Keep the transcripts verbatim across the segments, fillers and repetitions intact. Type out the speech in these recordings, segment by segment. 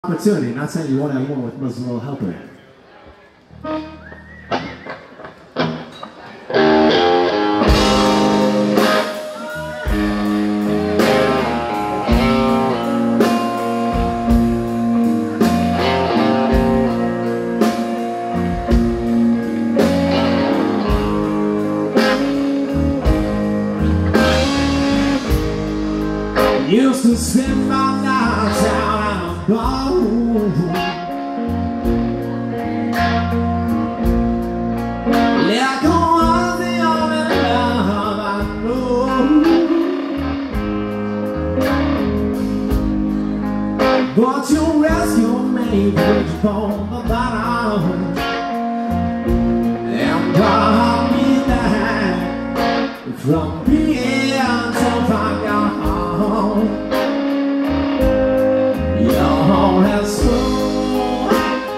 Opportunity, not saying you want to have one with Muslim Little Helper. Used to spend my nights out at a bar. Like I was the only love I know. But you rescue me from the bottom and brought me back from being so far gone. You're as smooth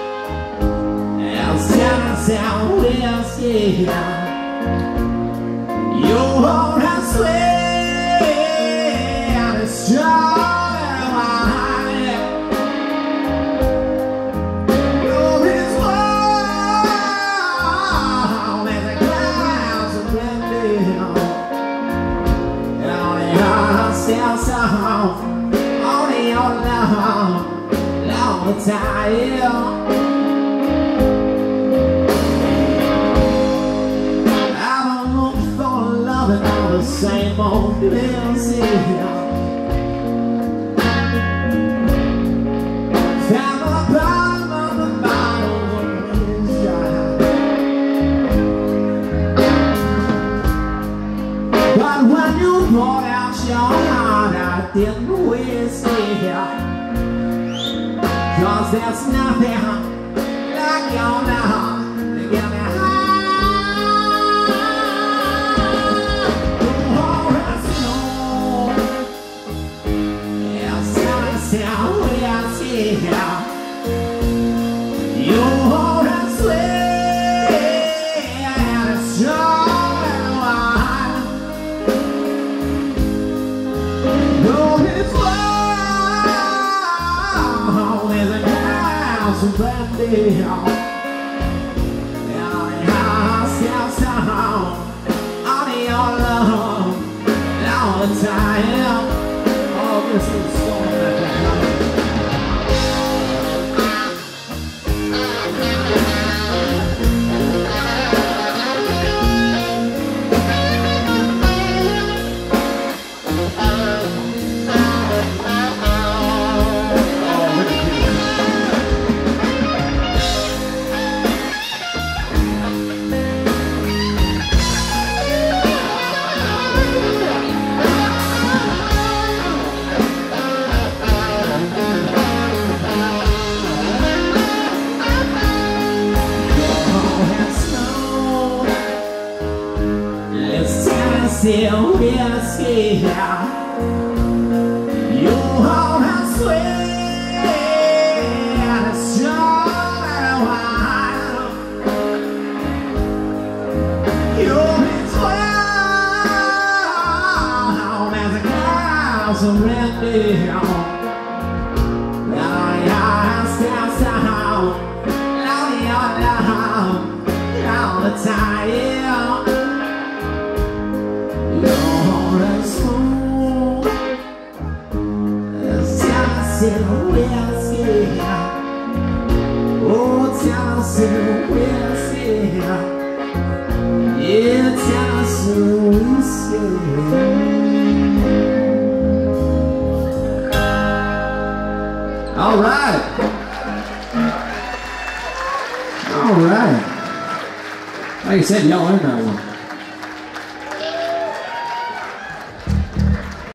as Tennessee whiskey. You're as sweet as strawberry wine. You're as warm as a glass of brandy. You're still so only your love, long time. I don't look for love and all the same old bills here. Found the bottom of the bottle when it's dry. But when you poured out your heart, I didn't waste it. Cause there's nothing like your love to get me high. Oh, it's no, yes, Tennessee whiskey. You're as sweet as strawberry wine. Oh, it's some brandy, yeah, yeah, still sound on your love, all the time. Oh, this is so Tennessee whiskey. You're as sweet as strawberry wine. You're as warm as a glass of brandy. Yeah, still sound like your love all the time. You're as smooth as Tennessee whiskey. Oh, Tennessee whiskey. Yeah, Tennessee whiskey. All right. All right. Like I said, y'all learned that one.